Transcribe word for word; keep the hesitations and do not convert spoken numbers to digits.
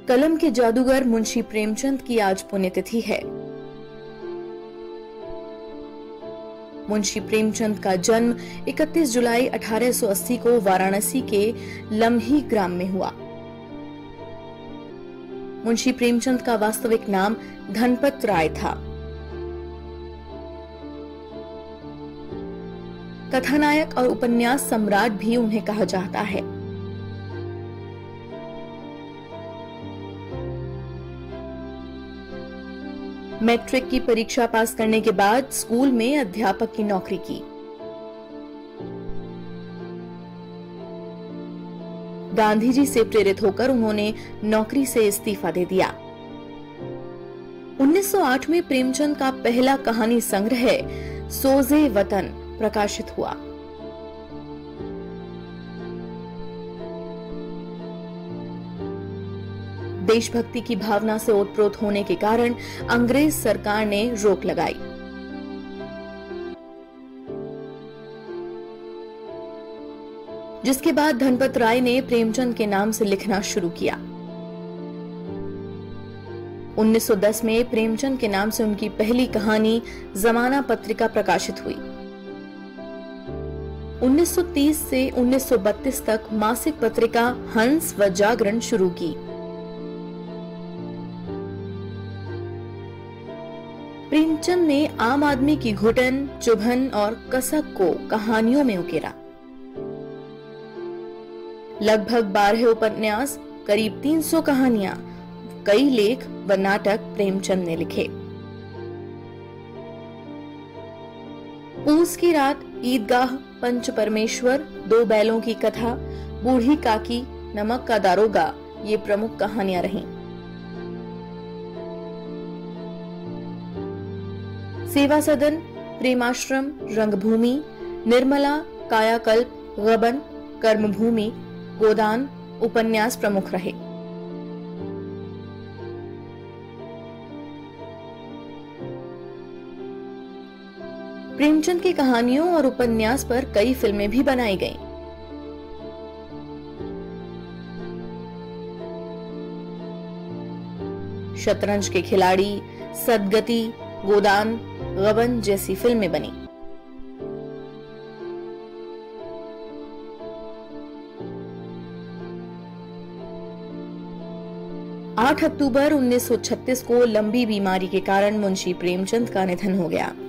कलम के जादूगर मुंशी प्रेमचंद की आज पुण्यतिथि है। मुंशी प्रेमचंद का जन्म इकतीस जुलाई अठारह सौ अस्सी को वाराणसी के लम्ही ग्राम में हुआ। मुंशी प्रेमचंद का वास्तविक नाम धनपत राय था। कथानायक और उपन्यास सम्राट भी उन्हें कहा जाता है। मैट्रिक की परीक्षा पास करने के बाद स्कूल में अध्यापक की नौकरी की। गांधी जी से प्रेरित होकर उन्होंने नौकरी से इस्तीफा दे दिया। उन्नीस सौ आठ में प्रेमचंद का पहला कहानी संग्रह सोजे वतन प्रकाशित हुआ। देशभक्ति की भावना से ओतप्रोत होने के कारण अंग्रेज सरकार ने रोक लगाई। जिसके बाद धनपत राय ने प्रेमचंद के नाम से लिखना शुरू किया। उन्नीस सौ दस में प्रेमचंद के नाम से उनकी पहली कहानी जमाना पत्रिका प्रकाशित हुई। उन्नीस सौ तीस से उन्नीस सौ बत्तीस तक मासिक पत्रिका हंस व जागरण शुरू की। प्रेमचंद ने आम आदमी की घुटन, चुभन और कसक को कहानियों में उकेरा। लगभग बारह उपन्यास, करीब तीन सौ कहानियां, कई लेख व नाटक प्रेमचंद ने लिखे। पूस की रात, ईदगाह, पंच परमेश्वर, दो बैलों की कथा, बूढ़ी काकी, नमक का दारोगा ये प्रमुख कहानियां रहीं। सेवा सदन, प्रेमाश्रम, रंगभूमि, निर्मला, कायाकल्प, गबन, कर्मभूमि, गोदान उपन्यास प्रमुख रहे। प्रेमचंद की कहानियों और उपन्यास पर कई फिल्में भी बनाई गईं। शतरंज के खिलाड़ी, सदगति, गोदान, गबन जैसी फिल्में बनी। आठ अक्टूबर उन्नीस सौ छत्तीस को लंबी बीमारी के कारण मुंशी प्रेमचंद का निधन हो गया।